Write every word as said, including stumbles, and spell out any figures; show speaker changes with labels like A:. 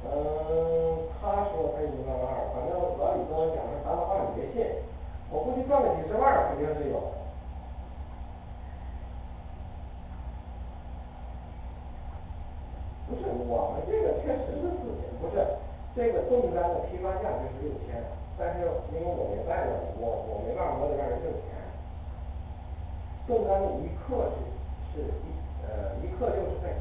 A: 嗯，他说他一万二，反正老李跟我讲是三万二，你别信，我估计赚个几十万肯定是有。不是，我们这个确实是自己，不是这个冻干的批发价就是六千，但是因为我没在呢，我我没办法，我得让人挣钱。冻干的一克是是一呃一克六十块钱。